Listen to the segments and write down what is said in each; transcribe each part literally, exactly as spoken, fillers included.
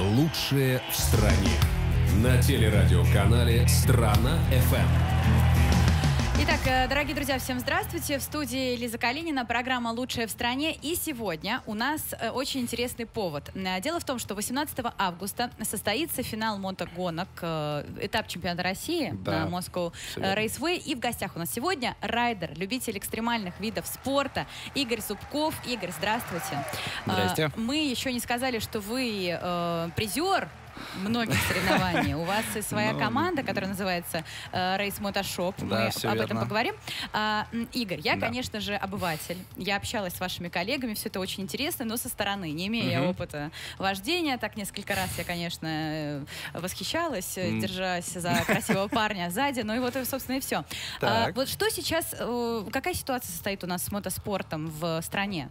Лучшее в стране. На телерадиоканале «Страна-ФМ». Итак, дорогие друзья, всем здравствуйте. В студии Лиза Калинина, программа «Лучшее в стране». И сегодня у нас очень интересный повод. Дело в том, что восемнадцатого августа состоится финал мотогонок, этап чемпионата России, да, на Moscow Raceway. И в гостях у нас сегодня райдер, любитель экстремальных видов спорта Игорь Зубков. Игорь, здравствуйте. Здрасте. Мы еще не сказали, что вы э, призер многих соревнований. У вас и своя команда, которая называется Race Motoshop. Да, Мы об этом верно. поговорим. А, Игорь, я, Да. конечно же, обыватель. Я общалась с вашими коллегами, все это очень интересно, но со стороны, не имея Мгм. опыта вождения. Так несколько раз я, конечно, восхищалась, М. держась за красивого парня сзади. Ну и вот, собственно, и все. Так. Вот что сейчас, э, какая ситуация состоит у нас с мотоспортом в стране?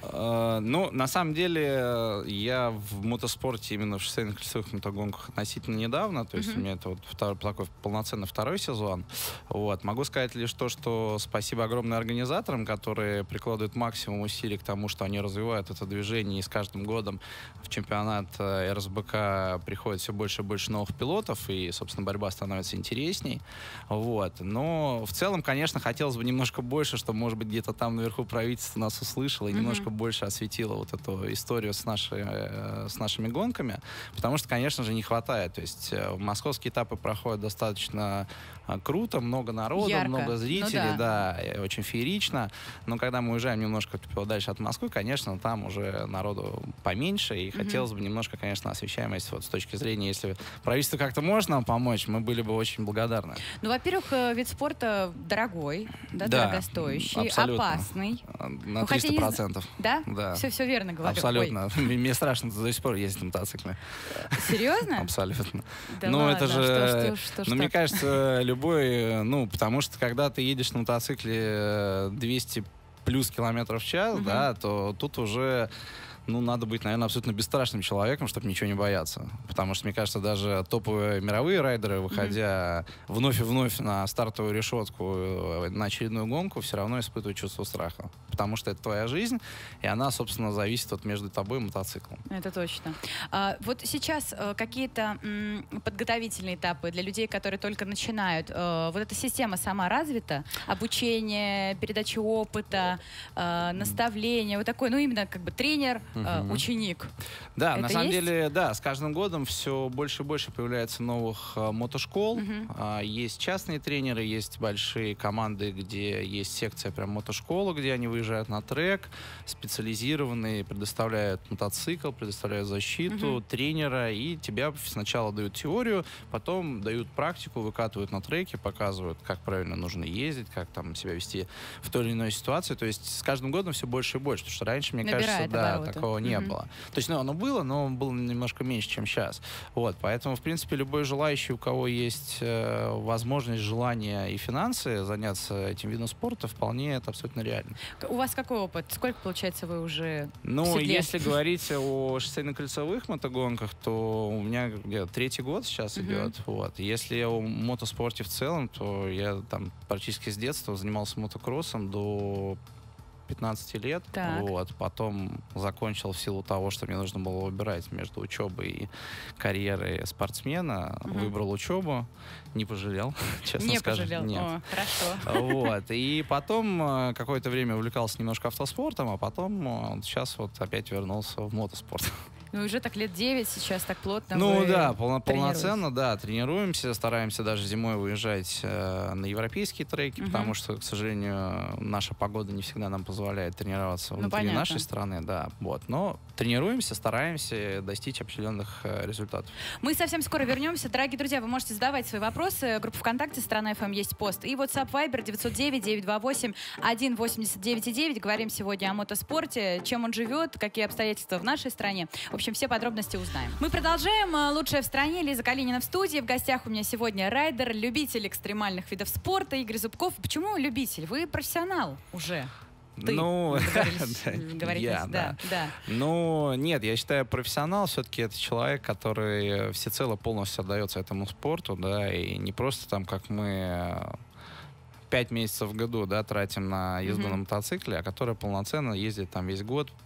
Э, Ну, на самом деле, я в мотоспорте, именно в шоссейных кольцевых мотогонках относительно недавно, то есть Мгм. у меня это вот втор- такой полноценный второй сезон. Вот. Могу сказать лишь то, что спасибо огромное организаторам, которые прикладывают максимум усилий к тому, что они развивают это движение, и с каждым годом в чемпионат э, эр эс бэ ка приходит все больше и больше новых пилотов, и, собственно, борьба становится интересней. Вот. Но в целом, конечно, хотелось бы немножко больше, чтобы, может быть, где-то там наверху правительство нас услышало и Мгм. немножко больше осветило вот эту историю с, нашей, э, с нашими гонками, потому что, конечно же, не хватает. То есть э, московские этапы проходят достаточно э, круто, много народу, Ярко. много зрителей, Ну да, и очень феерично. Но когда мы уезжаем немножко подальше от Москвы, конечно, там уже народу поменьше, и Мгм. хотелось бы немножко, конечно, освещаемость вот с точки зрения, если правительство как-то может нам помочь, мы были бы очень благодарны. Ну, во-первых, э, вид спорта дорогой, да, Да, дорогостоящий, абсолютно. опасный. На Ну, хотя триста не з- процентов. Да? Да. Все, все верно говорю. Абсолютно. Мне страшно до сих пор ездить на мотоцикле. Ой, серьезно? Абсолютно. Да Ну, ладно, это же... что ж, что ж, Ну, что мне ж. кажется, любой... э, Ну, потому что, когда ты едешь на мотоцикле э, двести плюс километров в час, Мгм. да, то тут уже... Ну, надо быть, наверное, абсолютно бесстрашным человеком, чтобы ничего не бояться. Потому что, мне кажется, даже топовые мировые райдеры, выходя вновь и вновь на стартовую решетку, э, на очередную гонку, все равно испытывают чувство страха. Потому что это твоя жизнь, и она, собственно, зависит от между тобой и мотоциклом. Это точно. А, вот сейчас э, какие-то м, подготовительные этапы для людей, которые только начинают. Э, вот эта система сама развита? Обучение, передача опыта, э, наставление, вот такой, ну именно как бы тренер, э, Мгм. ученик. Да, Это на самом есть? деле, да, с каждым годом все больше и больше появляется новых э, мотошкол. Мгм. А, есть частные тренеры, есть большие команды, где есть секция прям мотошколы, где они выезжают на трек, специализированные, предоставляют мотоцикл, предоставляют защиту, Мгм. тренера, и тебя сначала дают теорию, потом дают практику, выкатывают на треке, показывают, как правильно нужно ездить, как там себя вести в той или иной ситуации. То есть с каждым годом все больше и больше, потому что раньше, мне Набирает кажется, да, обороты. такого не Мгм. было. То есть, ну, оно было, но было немножко меньше, чем сейчас. Вот, поэтому, в принципе, любой желающий, у кого есть э, возможность, желание и финансы заняться этим видом спорта, вполне это абсолютно реально. К- У вас какой опыт? Сколько, получается, вы уже в Ну, седле? если говорить о шоссейно-кольцевых мотогонках, то у меня где-то третий год сейчас Мгм. идет. Вот. Если о мотоспорте в целом, то я там практически с детства занимался мотокроссом до пятнадцати лет. Так. Вот. Потом закончил в силу того, что мне нужно было выбирать между учебой и карьерой спортсмена. Мгм. Выбрал учебу, не пожалел, честно Не скажу. пожалел. Нет. О, хорошо. Вот. И потом э, какое-то время увлекался немножко автоспортом, а потом э, сейчас вот опять вернулся в мотоспорт. Ну, уже так лет девять сейчас, так плотно Ну вы да, полно- тренируетесь. полноценно, да, тренируемся, стараемся даже зимой выезжать э, на европейские треки, Мгм. потому что, к сожалению, наша погода не всегда нам позволяет тренироваться Ну, внутри понятно. нашей страны, да, вот. Но тренируемся, стараемся достичь определенных э, результатов. Мы совсем скоро вернемся. Дорогие друзья, вы можете задавать свои вопросы. Группа ВКонтакте «Страна.ФМ» есть пост. И WhatsApp Viber девятьсот девять девятьсот двадцать восемь сто восемьдесят девять девять. Говорим сегодня о мотоспорте, чем он живет, какие обстоятельства в нашей стране. В общем, все подробности узнаем. Мы продолжаем. Лучшее в стране. Лиза Калинина в студии. В гостях у меня сегодня райдер, любитель экстремальных видов спорта Игорь Зубков. Почему любитель? Вы профессионал уже. Ты. Ну, Договорились- да, договорились, я, да, да. Ну, нет, я считаю, профессионал все-таки это человек, который всецело полностью отдается этому спорту, да, и не просто там, как мы пять месяцев в году, да, тратим на езду Мгм. на мотоцикле, а который полноценно ездит там весь год,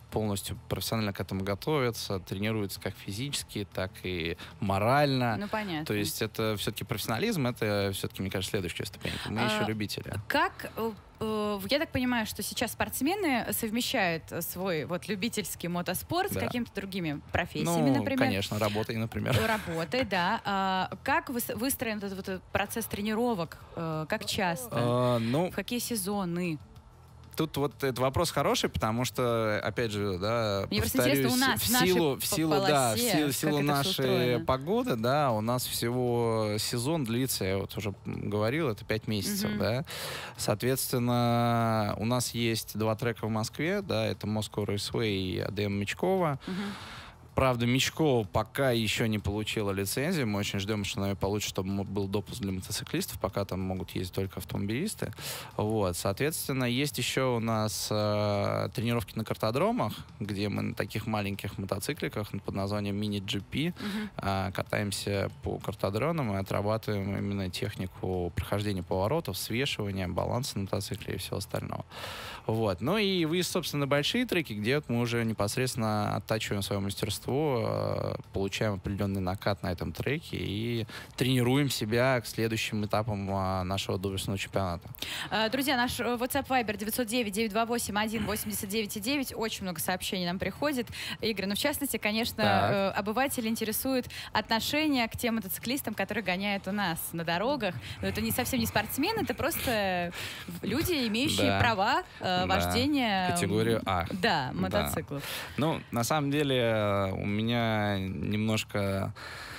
полностью профессионально к этому готовятся, тренируются как физически, так и морально. Ну, понятно. То есть это все-таки профессионализм, это все-таки, мне кажется, следующая ступенька. Мы а, еще любители. Как... Я так понимаю, что сейчас спортсмены совмещают свой вот любительский мотоспорт да. с какими-то другими профессиями, ну, например. конечно, работой, например. Работой, да. А как выстроен этот вот процесс тренировок? Как часто? А, ну, в какие сезоны? Тут вот этот вопрос хороший, потому что, опять же, да, Мне повторюсь, у нас, в силу, в силу, полосе, да, в силу, в силу нашей устроено? погоды, да, у нас всего сезон длится, я вот уже говорил, это пять месяцев, uh-huh. да. Соответственно, у нас есть два трека в Москве, да, это Moscow Raceway и эй ди эм Мечкова. Uh-huh. Правда, Мечкова пока еще не получила лицензию. Мы очень ждем, что она ее получит, чтобы был допуск для мотоциклистов. Пока там могут ездить только автомобилисты. Вот. Соответственно, есть еще у нас э, тренировки на картодромах, где мы на таких маленьких мотоцикликах под названием мини-джи пи uh-huh. э, катаемся по картодромам и отрабатываем именно технику прохождения поворотов, свешивания, баланса на мотоцикле и всего остального. Вот. Ну и выезд, собственно, на большие треки, где вот мы уже непосредственно оттачиваем свое мастерство, получаем определенный накат на этом треке и тренируем себя к следующим этапам нашего доблестного чемпионата. Друзья, наш WhatsApp Viber девять девять девять два восемь один восемьдесят девять девять. Очень много сообщений нам приходит. Игорь, ну в частности, конечно, так. обыватели интересуют отношение к тем мотоциклистам, которые гоняют у нас на дорогах. Но это не совсем не спортсмены, это просто люди, имеющие да. права э, вождения. Да. Категорию А. Да, мотоциклов. Да. Ну, на самом деле, у меня немножко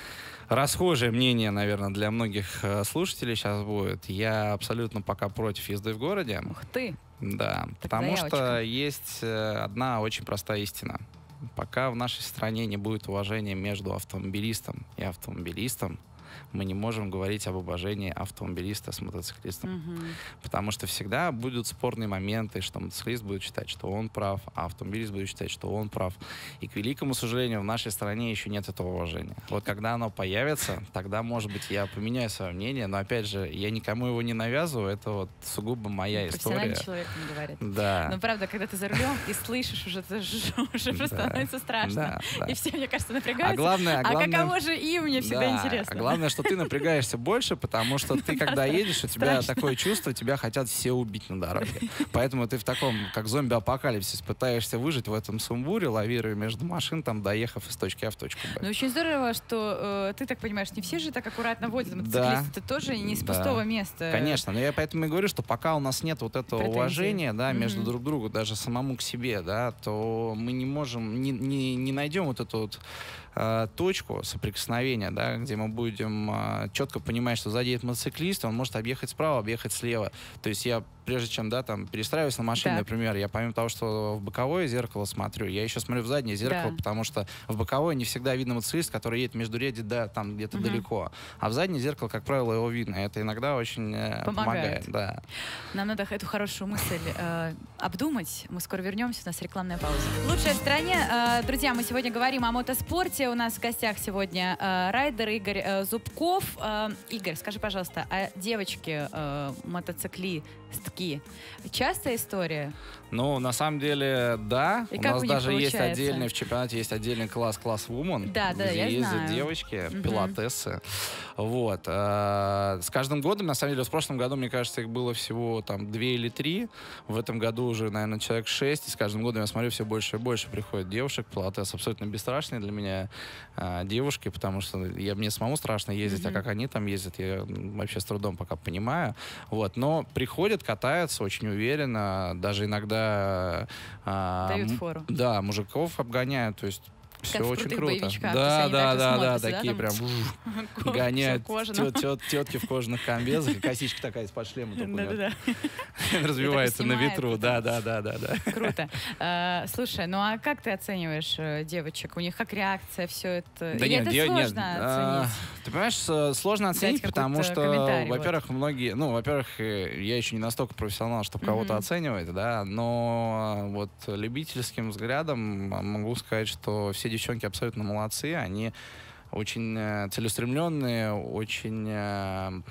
расхожее мнение, наверное, для многих слушателей сейчас будет. Я абсолютно пока против езды в городе. Ух ты! Да, так потому заявочка. Что есть одна очень простая истина. Пока в нашей стране не будет уважения между автомобилистом и автомобилистом, мы не можем говорить об уважении автомобилиста с мотоциклистом. Uh-huh. Потому что всегда будут спорные моменты, что мотоциклист будет считать, что он прав, а автомобилист будет считать, что он прав. И, к великому сожалению, в нашей стране еще нет этого уважения. Вот когда оно появится, тогда, может быть, я поменяю свое мнение, но, опять же, я никому его не навязываю, это вот сугубо моя история. Человек не говорит. Да. Но, правда, когда ты за рулем и слышишь, уже, уже да. становится страшно. Да, да. И все, мне кажется, напрягаются. А, главное, а, главное... а каково же им, мне всегда да. интересно. А главное, что ты напрягаешься больше, потому что ты, когда едешь, у тебя такое чувство, тебя хотят все убить на дороге. Поэтому ты в таком, как зомби-апокалипсис, пытаешься выжить в этом сумбуре, лавируя между машин, там, доехав из точки А в точку Б. Ну, очень здорово, что э, ты так понимаешь, не все же так аккуратно водят мотоциклисты, да. ты тоже не с пустого да. места. Конечно, но я поэтому и говорю, что пока у нас нет вот этого претензий. Уважения, да, между mm-hmm. друг другом, даже самому к себе, да, то мы не можем, не, не, не найдем вот эту вот точку соприкосновения, да, где мы будем а, четко понимать, что сзади едет мотоциклист, он может объехать справа, объехать слева. То есть я, прежде чем, да, там, перестраиваюсь на машине, да. например, я помимо того, что в боковое зеркало смотрю, я еще смотрю в заднее зеркало, да. потому что в боковое не всегда видно мотоциклист, который едет между ряди, да, там где-то угу. далеко. А в заднее зеркало, как правило, его видно. Это иногда очень помогает. помогает да. Нам надо эту хорошую мысль э, обдумать. Мы скоро вернемся, у нас рекламная пауза. Лучшая в стране. Э, друзья, мы сегодня говорим о мотоспорте. У нас в гостях сегодня э, райдер Игорь э, Зубков. Э, Игорь, скажи, пожалуйста, а девочки э, мотоциклистки частая история? Ну, на самом деле, да. И у как нас у них даже получается? есть отдельный, в чемпионате есть отдельный класс, класс Woman, да, да, где я ездят знаю. девочки, угу. пилотессы. Вот. А, с каждым годом, на самом деле, в прошлом году, мне кажется, их было всего там две или три. В этом году уже, наверное, человек шесть. И с каждым годом, я смотрю, все больше и больше приходит девушек, пилотесс. Абсолютно бесстрашные для меня а, девушки, потому что я, мне самому страшно ездить, угу. а как они там ездят, я вообще с трудом пока понимаю. Вот. Но приходят, катаются очень уверенно, даже иногда А, дают фору. Да, мужиков обгоняют, то есть все как очень круто. Да, да, да, да, да, такие прям гоняют тетки в кожаных комбезах, и косичка такая из-под шлема развивается на ветру. Да, да, да, да, да. Круто. Слушай, ну а как ты оцениваешь девочек? У них как реакция, все это? Да нет, это сложно оценить? Ты понимаешь, сложно оценить, потому что, во-первых, многие, ну, во-первых, я еще не настолько профессионал, чтобы кого-то оценивать, да, но вот любительским взглядом могу сказать, что все девчонки абсолютно молодцы, они очень целеустремленные, очень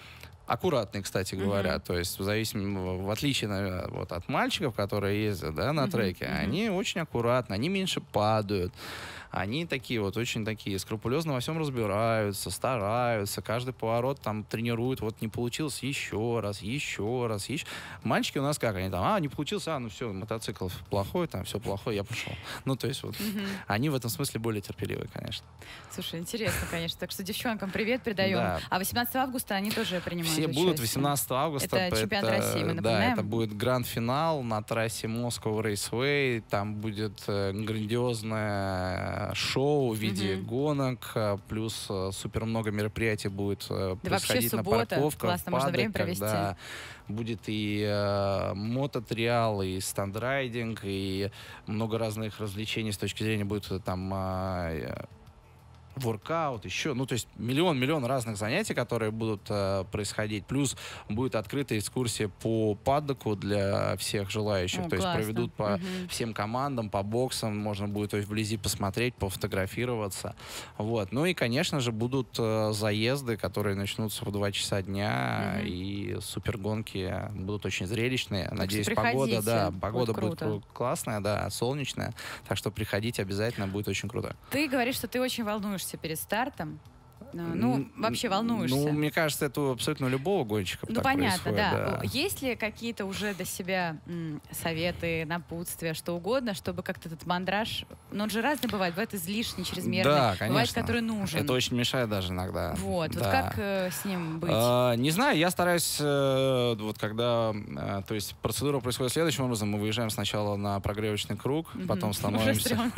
аккуратные, кстати говоря. Uh-huh. То есть в зависимости, в отличие, наверное, вот, от мальчиков, которые ездят, да, на uh-huh. треке, uh-huh. они очень аккуратны, они меньше падают. Они такие вот, очень такие, скрупулезно во всем разбираются, стараются, каждый поворот там тренируют, вот не получилось, еще раз, еще раз, еще. Мальчики у нас как, они там, а, не получился, а, ну все, мотоцикл плохой, там все плохое, я пошел. Ну, то есть вот, mm-hmm. они в этом смысле более терпеливые, конечно. Слушай, интересно, конечно. Так что девчонкам привет передаем. Да. А восемнадцатого августа они тоже принимают Все участие. будут восемнадцатого августа. Это чемпионат это, России, мы напоминаем. Да, это будет гранд-финал на трассе Moscow Raceway. Там будет э, грандиозное шоу в виде mm-hmm. гонок, плюс э, супер много мероприятий будет э, да происходить на парковках. Классно, можно время провести. Да, будет и э, мототриал, и стандрайдинг, и много разных развлечений с точки зрения будет там... Э, воркаут, еще, ну, то есть миллион-миллион разных занятий, которые будут э, происходить. Плюс будет открытая экскурсия по паддоку для всех желающих. О, то классно. есть проведут по угу. всем командам, по боксам, можно будет то есть, вблизи посмотреть, пофотографироваться. Вот. Ну и, конечно же, будут э, заезды, которые начнутся в два часа дня, угу. и супергонки будут очень зрелищные. Так Надеюсь, погода, да, погода будет, будет классная, да, солнечная. Так что приходите обязательно, будет очень круто. Ты говоришь, что ты очень волнуешься перед стартом. Ну, вообще волнуешься. Ну, мне кажется, это абсолютно любого гонщика ну, так понятно, происходит. Да. да. Есть ли какие-то уже для себя м, советы, напутствия, что угодно, чтобы как-то этот мандраж... Ну, он же разный бывает. Бывает излишний, чрезмерный. Да, конечно. Бывает, который нужен. Это очень мешает даже иногда. Вот. Да. Вот как э, с ним быть? А, не знаю, я стараюсь... Э, вот когда... Э, то есть процедура происходит следующим образом. Мы выезжаем сначала на прогревочный круг, mm-hmm. потом становимся...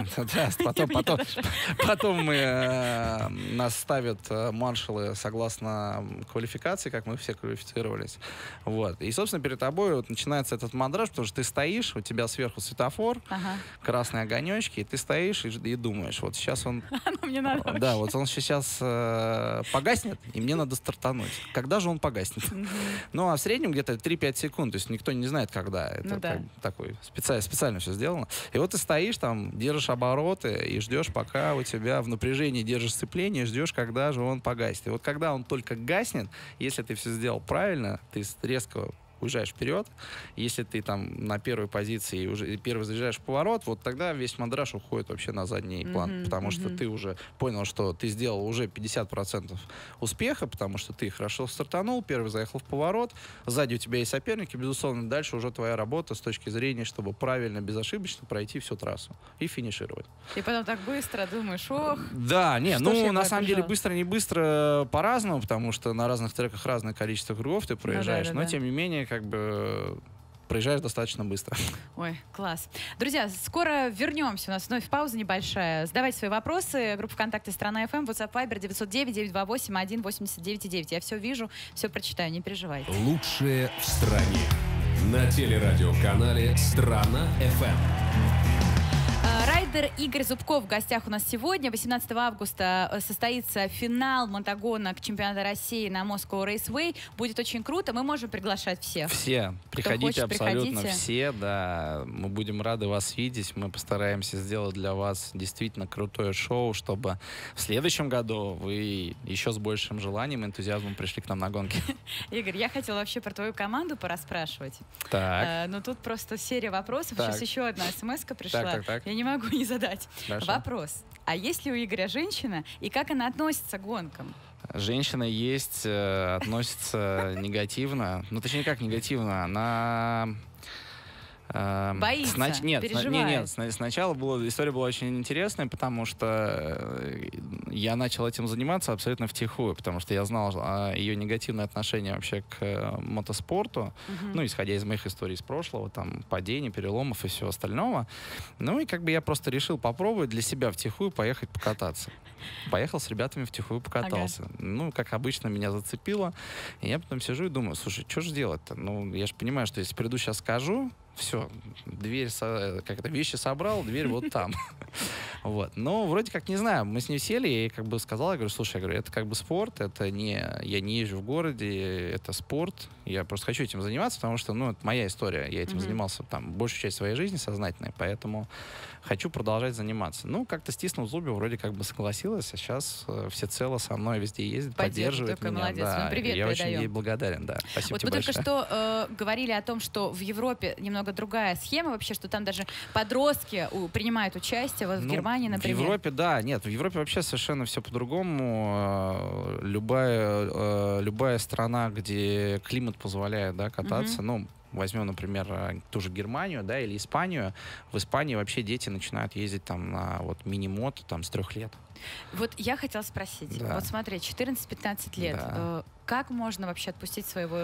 Потом мы... Нас ставят маршалы согласно квалификации, как мы все квалифицировались. Вот. И, собственно, перед тобой вот начинается этот мандраж, потому что ты стоишь, у тебя сверху светофор, ага. красные огонечки, и ты стоишь и, и думаешь, вот сейчас он... мне надо да, вот он сейчас э, погаснет, и мне надо стартануть. Когда же он погаснет? Ну, а в среднем где-то три-пять секунд, то есть никто не знает, когда. Это ну, да. как, такой специально, специально все сделано. И вот ты стоишь там, держишь обороты и ждешь, пока у тебя в напряжении держишь сцепление, ждешь, когда же он погаснет. И вот когда он только гаснет, если ты все сделал правильно, ты резко уезжаешь вперед. Если ты там на первой позиции уже первый заезжаешь в поворот, вот тогда весь мандраж уходит вообще на задний mm-hmm, план, потому mm-hmm. что ты уже понял, что ты сделал уже пятьдесят процентов успеха, потому что ты хорошо стартанул, первый заехал в поворот, сзади у тебя есть соперники, безусловно, дальше уже твоя работа с точки зрения, чтобы правильно, безошибочно пройти всю трассу и финишировать. И потом так быстро думаешь, ох. Да, не, ну на самом деле быстро, не быстро по-разному, потому что на разных треках разное количество кругов ты проезжаешь, ну, да, да, но да. тем не менее как бы проезжаешь достаточно быстро. Ой, класс. Друзья, скоро вернемся. У нас вновь пауза небольшая. Задавайте свои вопросы. Группа ВКонтакте «Страна эф эм», WhatsApp Viber девять ноль девять девять два восемь один восемьдесят девять девять. Я все вижу, все прочитаю, не переживайте. Лучшее в стране. На телерадиоканале «Страна эф эм». Райдер Игорь Зубков в гостях у нас сегодня. восемнадцатого августа состоится финал мотогонок чемпионата России на Moscow Raceway. Будет очень круто. Мы можем приглашать всех. Все. Приходите, хочет, абсолютно приходите. все. Да. Мы будем рады вас видеть. Мы постараемся сделать для вас действительно крутое шоу, чтобы в следующем году вы еще с большим желанием и энтузиазмом пришли к нам на гонки. Игорь, я хотела вообще про твою команду пораспрашивать. Так. А, но тут просто серия вопросов. Так. Сейчас еще одна смс-ка пришла. Так, так, так. Я не могу не задать. Хорошо. Вопрос. А есть ли у Игоря женщина и как она относится к гонкам? Женщина есть, э, относится негативно. Ну, точнее, как негативно? Она... Э, Боится, снач... нет, переживает. Сна... Нет, нет, сначала была... история была очень интересная, потому что я начал этим заниматься абсолютно втихую, потому что я знал о ее негативное отношение вообще к мотоспорту, uh-huh. ну, исходя из моих историй из прошлого, там, падений, переломов и всего остального. Ну, и как бы я просто решил попробовать для себя втихую поехать покататься. Поехал с ребятами втихую покатался. Ага. Ну, как обычно, меня зацепило. И я потом сижу и думаю, слушай, что же делать-то? Ну, я же понимаю, что если приду сейчас скажу, все, дверь, со, как это, вещи собрал, дверь вот там. Вот. Но вроде как, не знаю, мы с ней сели, я ей как бы сказал, я говорю, слушай, я говорю, это как бы спорт, это не, я не езжу в городе, это спорт, я просто хочу этим заниматься, потому что, ну, это моя история, я этим mm-hmm. занимался там большую часть своей жизни сознательной, поэтому хочу продолжать заниматься. Ну, как-то стиснул зубы, вроде как бы согласилась, а сейчас э, всецело со мной везде ездит, поддерживает меня. Молодец. Да, ну, привет я передаем. очень ей благодарен, да. Спасибо вот тебе мы большое. только что э, говорили о том, что в Европе немного другая схема вообще, что там даже подростки у, принимают участие, вот в ну, Германии, например. В Европе, да, нет, в Европе вообще совершенно все по-другому. Любая, любая страна, где климат позволяет, да, кататься, mm-hmm. ну, возьмем, например, ту же Германию, да, или Испанию. В Испании вообще дети начинают ездить там на вот мини-мото там с трех лет. Вот я хотела спросить. Да. Вот смотри, четырнадцать-пятнадцать лет. Да. Как можно вообще отпустить своего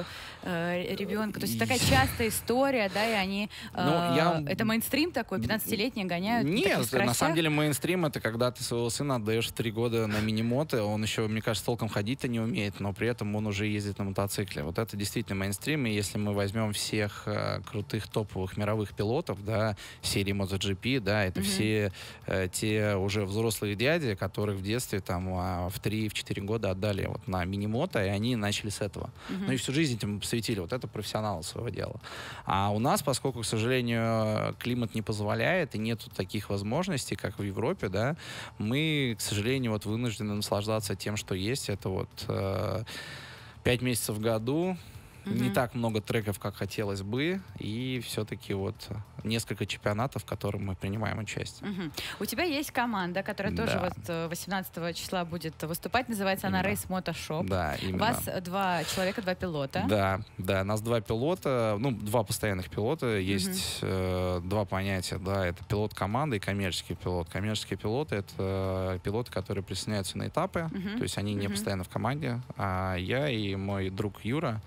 э, ребенка? То есть такая частая история, да, и они... Э, ну, я... Это мейнстрим такой, пятнадцатилетние гоняют? Нет, на самом деле мейнстрим — это когда ты своего сына отдаешь в три года на мини-мото, он еще, мне кажется, толком ходить-то не умеет, но при этом он уже ездит на мотоцикле. Вот это действительно мейнстрим, и если мы возьмем всех э, крутых топовых мировых пилотов, да, серии MotoGP, да, это mm-hmm. все э, те уже взрослые дяди, которых в детстве там э, в три-четыре года отдали вот на мини-мото, и они начали с этого. Uh-huh. Ну и всю жизнь этим посвятили. Вот это профессионалы своего дела. А у нас, поскольку, к сожалению, климат не позволяет и нету таких возможностей, как в Европе, да, мы, к сожалению, вот вынуждены наслаждаться тем, что есть. Это вот э, пять месяцев в году. Uh-huh. Не так много треков, как хотелось бы, и все-таки вот несколько чемпионатов, в которых мы принимаем участие. Uh-huh. У тебя есть команда, которая да. тоже вот восемнадцатого числа будет выступать, называется именно. Она Race Moto Shop. Да, именно. У вас два человека, два пилота. Да, да, нас два пилота, ну, два постоянных пилота, есть uh-huh. э, два понятия, да, это пилот команды и коммерческий пилот. Коммерческие пилоты — это пилоты, которые присоединяются на этапы, uh-huh. то есть они не uh-huh. постоянно в команде, а я и мой друг Юра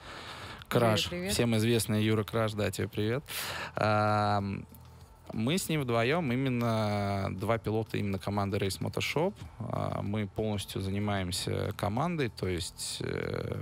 Краш, Юра, всем известный Юра Краш, да, тебе привет. А, мы с ним вдвоем, именно два пилота именно команды Race Moto Shop. А, мы полностью занимаемся командой, то есть э,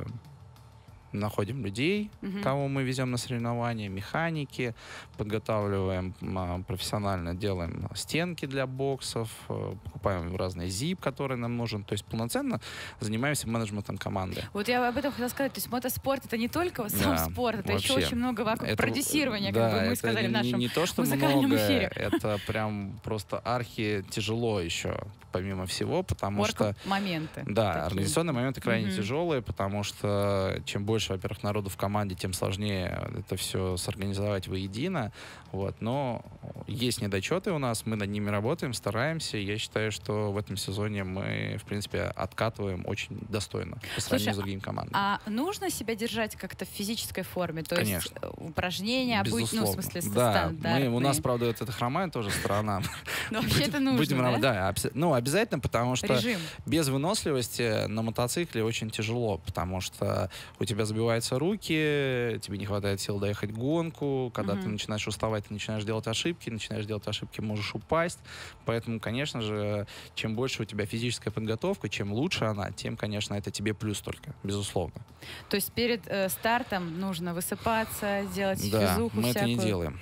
находим людей, uh-huh. кого мы везем на соревнования, механики, подготавливаем а, профессионально, делаем стенки для боксов, покупаем разные зип, которые нам нужен. То есть полноценно занимаемся менеджментом команды. Вот я об этом хотела сказать. То есть мотоспорт — это не только сам да, спорт, это вообще. Еще очень много вокруг это, продюсирования, да, как бы мы это сказали не, в нашем не то, что музыкальном много, эфире. Это прям просто архи тяжело еще, помимо всего, потому Work что... моменты. Да, такие. Организационные моменты крайне uh-huh. тяжелые, потому что чем больше, во-первых, народу в команде, тем сложнее это все сорганизовать воедино. Вот. Но есть недочеты у нас, мы над ними работаем, стараемся. Я считаю, что в этом сезоне мы, в принципе, откатываем очень достойно по сравнению Слушай, с другими командами. А нужно себя держать как-то в физической форме? То Конечно. есть упражнения, безусловно. Ну, в смысле, да, мы, у нас, правда, вот это хромает тоже сторона. Но вообще-то нужно, да? Ну, обязательно, потому что Режим. без выносливости на мотоцикле очень тяжело, потому что у тебя забиваются руки, тебе не хватает сил доехать гонку, когда uh-huh. ты начинаешь уставать, ты начинаешь делать ошибки, начинаешь делать ошибки, можешь упасть. Поэтому, конечно же, чем больше у тебя физическая подготовка, чем лучше она, тем, конечно, это тебе плюс только, безусловно. То есть перед э, стартом нужно высыпаться, делать да, физуху мы всякую. это не делаем.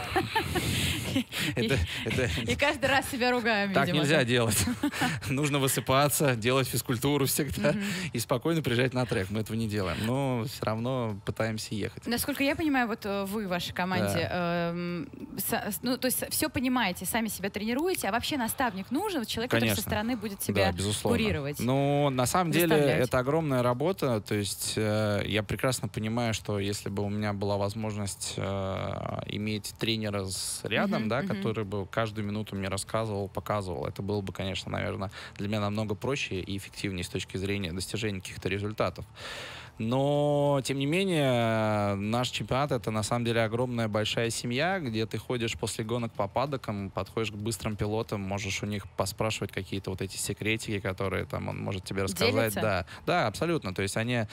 И каждый раз себя ругаем, Так нельзя делать. Нужно высыпаться, делать физкультуру всегда и спокойно приезжать на трек. Мы этого не делаем, но все равно пытаемся ехать. Насколько я понимаю, вот вы в вашей команде, ну, то есть все понимаете, сами себя тренируете, а вообще наставник нужен, человек, который со стороны будет себя курировать? Ну, на самом деле, это огромная работа, то есть я прекрасно понимаю, что если бы у меня была возможность иметь тренера рядом, да, который бы каждую минуту мне рассказывал, показывал, это было бы, конечно, наверное, для меня намного проще и эффективнее с точки зрения достижения каких-то результатов. Но, тем не менее, наш чемпионат — это, на самом деле, огромная большая семья, где ты ходишь после гонок по паддокам, подходишь к быстрым пилотам, можешь у них поспрашивать какие-то вот эти секретики, которые там он может тебе рассказать. Делится? Да, да, абсолютно. То есть они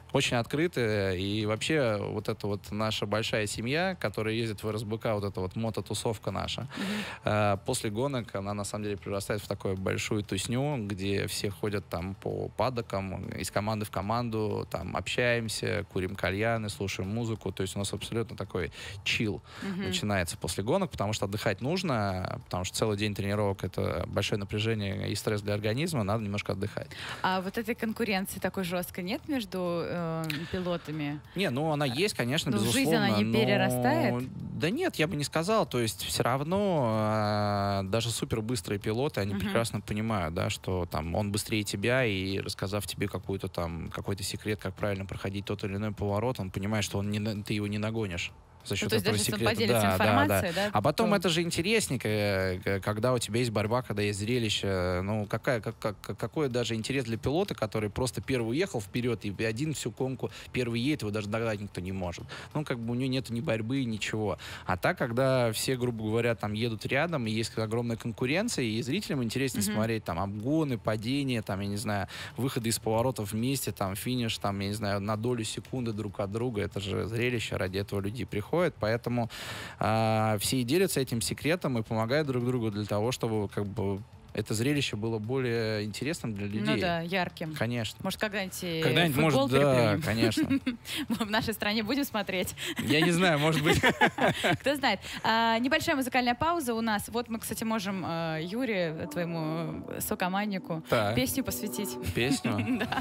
очень открыты. И вообще вот эта вот наша большая семья, которая ездит в эр эс бэ ка, вот эта вот мототусовка наша, mm-hmm. после гонок она на самом деле прирастает в такую большую тусню, где все ходят там по падокам, из команды в команду, там общаемся, курим кальяны, слушаем музыку. То есть у нас абсолютно такой чил mm-hmm. начинается после гонок, потому что отдыхать нужно, потому что целый день тренировок — это большое напряжение и стресс для организма, надо немножко отдыхать. А вот этой конкуренции такой жесткой нет между э, пилотами? Не, ну она есть, конечно, но безусловно. Жизнь, она не но... перерастает? Да нет, я бы не сказал. То есть все равно э, даже супербыстрые пилоты, они uh-huh. прекрасно понимают, да, что там он быстрее тебя, и рассказав тебе какую-то там, какой-то секрет, как правильно проходить тот или иной поворот, он понимает, что он не, ты его не нагонишь. За счет ну, то есть этого даже секрета. Да, да, да. Да, а потом то... это же интереснее, когда у тебя есть борьба, когда есть зрелище. Ну, какая, как, как, какой даже интерес для пилота, который просто первый уехал вперед, и один всю конку первый едет, его даже догнать никто не может. Ну, как бы у него нет ни борьбы, ничего. А так, когда все, грубо говоря, там едут рядом, и есть огромная конкуренция, и зрителям интереснее mm-hmm. смотреть там обгоны, падения, там, я не знаю, выходы из поворотов вместе, там, финиш, там, я не знаю, на долю секунды друг от друга. Это же зрелище, ради этого люди приходят. Поэтому э, все и делятся этим секретом и помогают друг другу для того, чтобы как бы это зрелище было более интересным для людей. Ну да, ярким. Конечно. Может, когда-нибудь когда-нибудь футбол может, да, конечно. Мы в нашей стране будем смотреть. Я не знаю, может быть. Кто знает. А, небольшая музыкальная пауза у нас. Вот мы, кстати, можем а, Юре, твоему сокоманднику, так. песню посвятить. Песню? Да.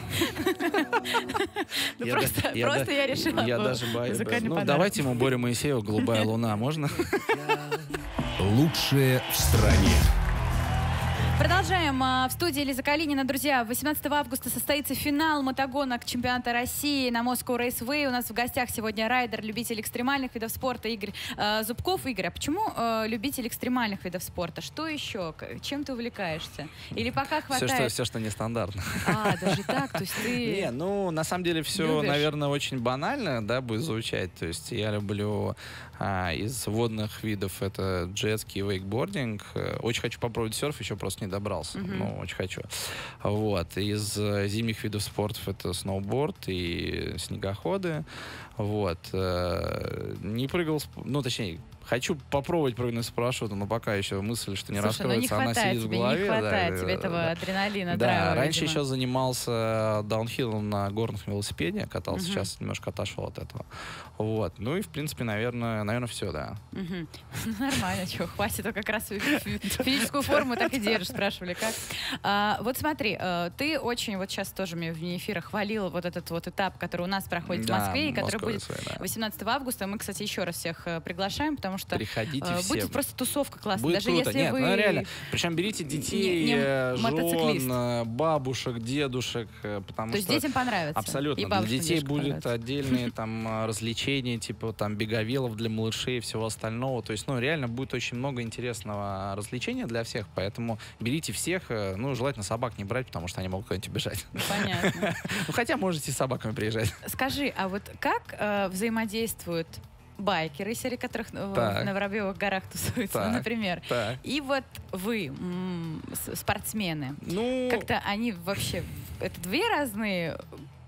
Просто я решила. Я даже боюсь. Ну, давайте ему Борю Моисеева «Голубая луна». Можно? Лучшее в стране. Продолжаем. В студии Лиза Калинина. Друзья, восемнадцатого августа состоится финал мотогонок чемпионата России на Moscow Raceway. У нас в гостях сегодня райдер, любитель экстремальных видов спорта Игорь э, Зубков. Игорь, а почему э, любитель экстремальных видов спорта? Что еще? Чем ты увлекаешься? Или пока хватает? Все, что, все, что нестандартно. А, даже так? То есть ты... Не, ну, на самом деле все, любишь? Наверное, очень банально, да, будет звучать. То есть я люблю а, из водных видов это джетский, вейкбординг. Очень хочу попробовать серф, еще просто не добрался. Mm-hmm. Ну, очень хочу. Вот. Из э, зимних видов спорта это сноуборд и снегоходы. Вот. Э, не прыгал, ну, точнее, хочу попробовать прыгнуть с парашютом, но пока еще мысль, что не Слушай, раскроется, ну не она сидит тебе, в голове. Не хватает да, тебе этого да. адреналина, да, драйва, раньше видимо. еще занимался даунхиллом на горных велосипеде, катался, uh-huh. сейчас немножко отошел от этого. Вот. Ну и, в принципе, наверное, наверное все, да. Uh-huh. Нормально, чего, хватит, то как раз физическую форму так и держишь, спрашивали, как. А, вот смотри, ты очень, вот сейчас тоже мне в эфире хвалил вот этот вот этап, который у нас проходит да, в Москве, и который будет свои, да. восемнадцатого августа. Мы, кстати, еще раз всех приглашаем, потому что приходите э, все. Будет просто тусовка классная. Будет даже круто. если Нет, вы... ну реально. Причем берите детей, не, не жен, бабушек, дедушек, потому То что... есть детям понравится. Абсолютно. И для детей будет отдельные там развлечения, типа там беговелов для малышей и всего остального. То есть, ну, реально будет очень много интересного развлечения для всех, поэтому берите всех. Ну, желательно собак не брать, потому что они могут куда-нибудь убежать. Понятно. Ну, хотя можете с собаками приезжать. Скажи, а вот как э, взаимодействуют байкеры, среди которых так. на Воробьевых горах тусуются, так. например, так. и вот вы, м- спортсмены, ну... как-то они вообще... Это две разные...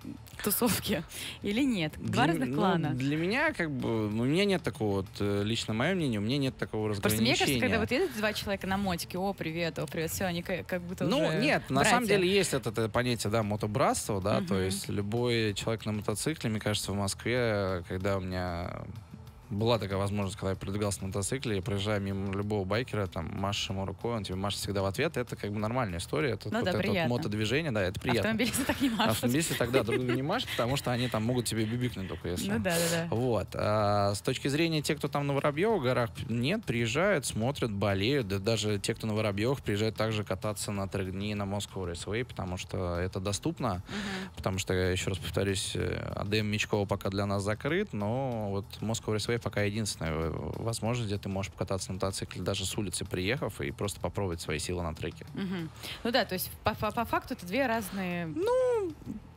тусовки или нет? Два для, разных ну, клана. Для меня, как бы, ну, у меня нет такого, вот, лично мое мнение, у меня нет такого разграничения. Просто мне кажется, когда вот едут два человека на мотике, о, привет, о, привет, все, они как, как будто ну, уже нет, братья. На самом деле есть это, это понятие, да, мотобратство, да, uh-huh. то есть любой человек на мотоцикле, мне кажется, в Москве, когда у меня... Была такая возможность, когда я передвигался на мотоцикле, я проезжаю мимо любого байкера, там, машешь ему рукой, он тебе машет всегда в ответ. Это как бы нормальная история. Это, ну, вот да, это приятно. вот мотодвижение, да, это приятно. Автомобилисты так не машут. Автомобилисты тогда друг друга не машут, потому что они там могут тебе бибикнуть только если. Ну да, да, да. Вот. А с точки зрения тех, кто там на Воробьевых горах, нет, приезжают, смотрят, болеют. Да, даже те, кто на Воробьевых, приезжают также кататься на трех дней на Moscow Raceway, потому что это доступно. Uh-huh. Потому что, еще раз повторюсь, АДМ Мечкова пока для нас закрыт, но вот Moscow Raceway пока единственная возможность, где ты можешь покататься на мотоцикле даже с улицы приехав и просто попробовать свои силы на треке. Угу. Ну да, то есть по, по, по факту это две разные... Ну,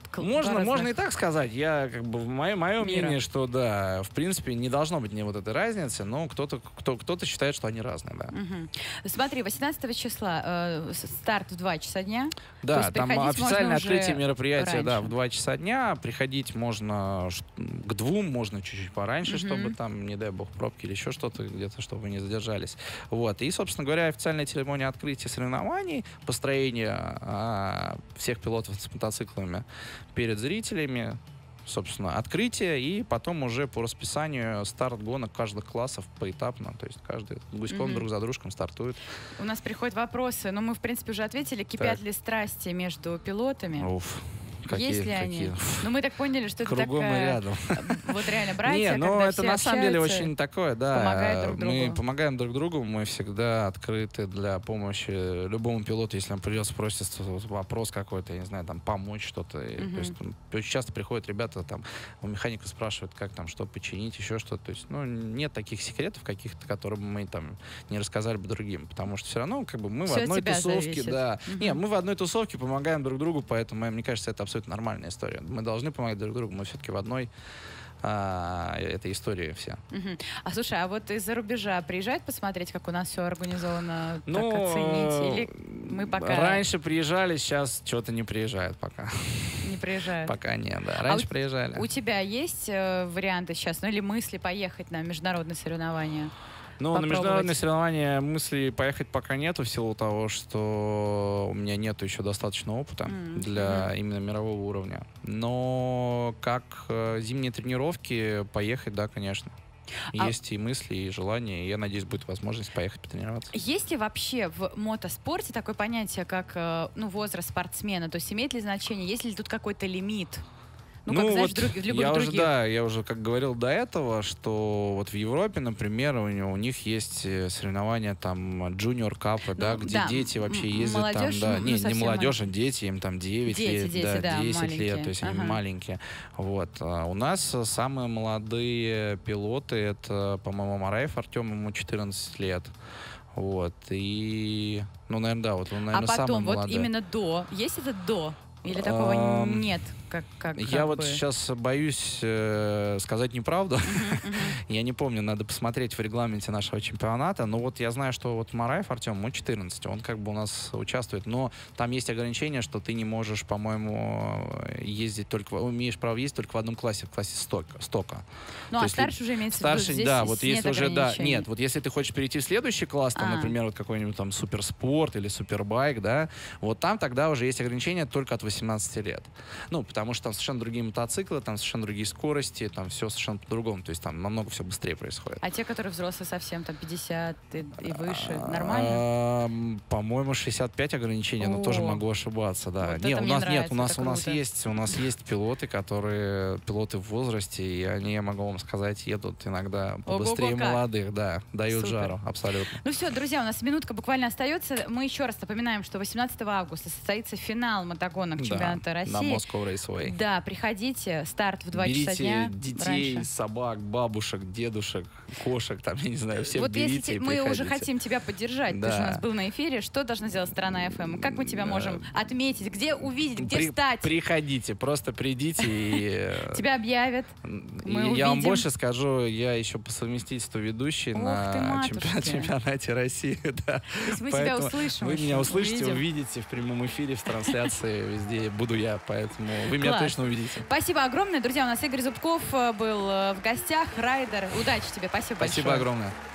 Можно, можно и так сказать. Я, как бы, мое, мое Мира. мнение, что да, в принципе, не должно быть ни вот этой разницы, но кто-то кто, кто-то считает, что они разные, да. Угу. Смотри, восемнадцатого числа э, старт в два часа дня. Да, там официальное открытие мероприятия, раньше. да, в два часа дня. Приходить можно к двум, можно чуть-чуть пораньше, Угу. чтобы там, не дай бог, пробки или еще что-то где-то, чтобы вы не задержались. Вот. И, собственно говоря, официальная церемония открытия соревнований, построение а, всех пилотов с мотоциклами перед зрителями, собственно, открытие, и потом уже по расписанию старт гонок каждых классов поэтапно, то есть каждый гуськом Мгм. друг за дружком стартует. У нас приходят вопросы, но мы, в принципе, уже ответили. Кипят Так. ли страсти между пилотами? Уф, какие, Есть ли какие. они? Ну, мы так поняли, что это Кругом и такая... рядом. Вот реально братья, Не, ну когда это все на самом деле общаются. очень такое, да. помогают друг Мы другу. помогаем друг другу, мы всегда открыты для помощи любому пилоту, если он придет, спросит вопрос какой-то, я не знаю, там, помочь что-то. И, Мгм. То есть там, очень часто приходят ребята, там, у механика спрашивают, как там, что починить, еще что-то. То есть, ну, нет таких секретов каких-то, которые бы мы там не рассказали бы другим, потому что все равно, как бы, мы Всё в от одной тебя тусовке, зависит. да. Мгм. Не, мы в одной тусовке помогаем друг другу, поэтому, мне кажется, это абсолютно нормальная история. Мы должны помогать друг другу, мы все-таки в одной а, этой истории все. Мгм. А слушай, а вот из-за рубежа приезжают посмотреть, как у нас все организовано, Ну, так оценить? Или мы пока раньше приезжали, сейчас что-то не приезжают пока. не приезжают? Пока нет, да. Раньше у- приезжали. У тебя есть э, варианты сейчас, ну или мысли поехать на международные соревнования? Ну, на попробовать? международные соревнования мысли поехать пока нету, в силу того, что у меня нету еще достаточно опыта М, для мгм. именно мирового уровня. Но как э, зимние тренировки, поехать, да, конечно. А- Есть и мысли, и желания, и я надеюсь, будет возможность поехать потренироваться. Есть ли вообще в мотоспорте такое понятие, как э, ну, возраст спортсмена? То есть имеет ли значение, есть ли тут какой-то лимит? Ну, как, знаешь, вот друг- в любых я уже, других. да, я уже как говорил до этого, что вот в Европе, например, у, него- у них есть э, соревнования там Junior Cup, да, Ну, где да, дети вообще м- ездят молодежь, там, да, ну, не, не совсем молодежь, а дети, им там девять Дети, лет, дети, да, да, десять маленькие. лет, то есть они Ага. маленькие. Вот. А у нас э, самые молодые пилоты, это, по-моему, Мараев Артем, ему четырнадцать лет. Вот. И, ну, наверное, да, вот он, А наверное, самый потом, вот молодой. именно до. Есть это до? Или такого Ам, нет? Как, как, Я как вот бы? сейчас боюсь э, сказать неправду. Мгм, мгм. Я не помню, надо посмотреть в регламенте нашего чемпионата. Но вот я знаю, что вот Мараев Артем, ему четырнадцать, он как бы у нас участвует. Но там есть ограничение, что ты не можешь, по-моему, ездить только... в- Имеешь право ездить только в одном классе, в классе стока. стока. Ну, То а есть старше уже имеется в виду. Старший, Здесь да, вот нет если уже, да, ограничений. нет, вот если ты хочешь перейти в следующий класс, там, А. например, вот какой-нибудь там суперспорт или супербайк, да, вот там тогда уже есть ограничения только от восемнадцати лет. Ну, потому что там совершенно другие мотоциклы, там совершенно другие скорости, там все совершенно по-другому, то есть там намного все быстрее происходит. А те, которые взрослые совсем, там пятьдесят и, и выше, нормально? Ам, По-моему, шестьдесят пять ограничений, но О. тоже могу ошибаться, да. Вот Не, это у мне нас нет, нравится, у нас это у нас круто. есть, у нас есть пилоты, которые пилоты в возрасте, и они, я могу вам сказать, едут иногда побыстрее Ого-го как. молодых, да, дают Супер. жару, абсолютно. Ну все, друзья, у нас минутка буквально остается. Мы еще раз напоминаем, что восемнадцатого августа состоится финал мотогонок Да, чемпионата на России. Moscow Raceway. Да, приходите. Старт в два Берите часа дня. детей, раньше. собак, бабушек, дедушек, кошек, там, я не знаю, всех Вот берите если и те- мы уже приходите. хотим тебя поддержать, ты Да. же у нас был на эфире, что должна сделать страна эф эм? Как мы тебя Да. можем отметить? Где увидеть? Где При- встать? Приходите, просто придите и... э, Тебя объявят. И Мы я вам увидим. больше скажу, я еще по совместительству ведущий Ух на ты, чемпионате, матушки. чемпионате России. Да. То есть мы тебя Поэтому услышим. Вы еще, меня услышите, увидим. увидите в прямом эфире, в трансляции, везде буду я, поэтому вы меня Класс. точно увидите. Спасибо огромное. Друзья, у нас Игорь Зубков э, был э, в гостях. Райдер. Удачи тебе. Спасибо, Спасибо большое. огромное.